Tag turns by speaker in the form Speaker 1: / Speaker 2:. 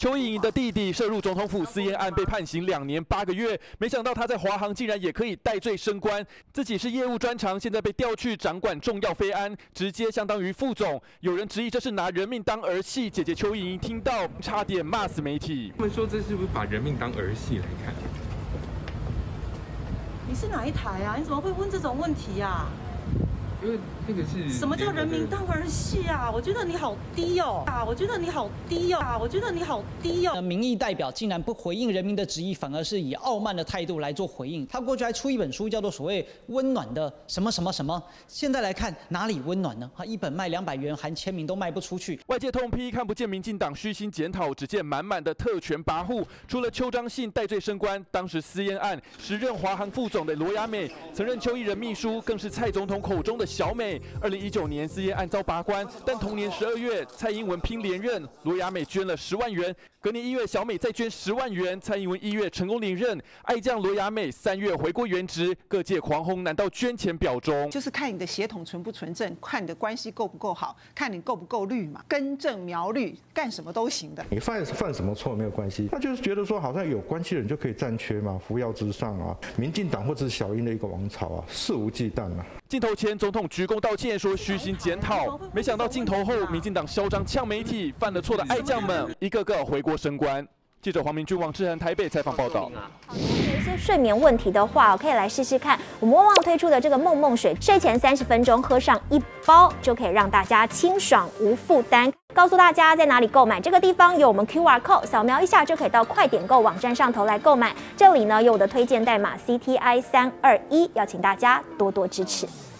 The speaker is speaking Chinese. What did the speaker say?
Speaker 1: 邱意莹的弟弟涉入总统府私烟案，被判刑2年8个月。没想到他在华航竟然也可以代罪升官，自己是业务专长，现在被调去掌管重要飞安，直接相当于副总。有人质疑这是拿人命当儿戏，姐姐邱意莹听到差点骂死媒体。
Speaker 2: 他们说这是不是把人命当儿戏来看？
Speaker 3: 你是哪一台啊？你怎么会问这种问题啊？
Speaker 2: 因为那个是
Speaker 3: 什么叫人民当儿戏啊？我觉得你好低哦！我觉得你好低哦！我觉得你好低哦！
Speaker 4: 民意代表竟然不回应人民的质疑，反而是以傲慢的态度来做回应。他过去还出一本书，叫做所谓温暖的什么什么什么。现在来看哪里温暖呢？他一本卖200元，含签名都卖不出去。
Speaker 1: 外界痛批看不见民进党虚心检讨，只见满满的特权跋扈。除了邱彰信代罪升官，当时私烟案时任华航副总的罗雅美，曾任邱毅人秘书，更是蔡总统口中的小美。2019年私烟案遭拔关，但同年12月，蔡英文拼连任，罗雅美捐了10万元。隔年1月，小美再捐10万元，蔡英文1月成功连任。爱将罗雅美3月回归原职，各界狂轰，难道捐钱表忠？
Speaker 5: 就是看你的血统纯不纯正，看你的关系够不够好，看你够不够绿嘛，根正苗绿，干什么都行的。
Speaker 6: 你犯什么错没有关系，他就是觉得说好像有关系的人就可以占缺嘛，扶摇直上啊，民进党或者是小英的一个王朝啊，肆无忌惮啊。
Speaker 1: 镜头前，总统鞠躬道歉，说虚心检讨。没想到镜头后，民进党嚣张呛媒体，犯了错的爱将们一个个回国升官。记者黄明君、王志恒台北采访报道。
Speaker 7: 有一些睡眠问题的话，可以来试试看我们旺旺推出的这个梦梦水，睡前30分钟喝上1包，就可以让大家清爽无负担。告诉大家在哪里购买，这个地方有我们 QR code， 扫描一下就可以到快点购网站上头来购买。这里呢有我的推荐代码 CTI321，邀请大家多多支持。